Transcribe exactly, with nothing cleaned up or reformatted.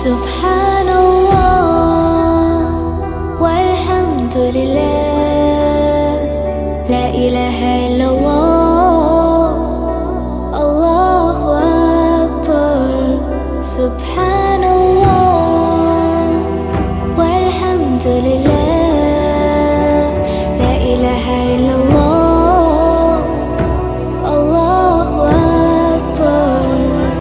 سبحان الله والحمد لله، لا إله إلا الله، الله أكبر. سبحان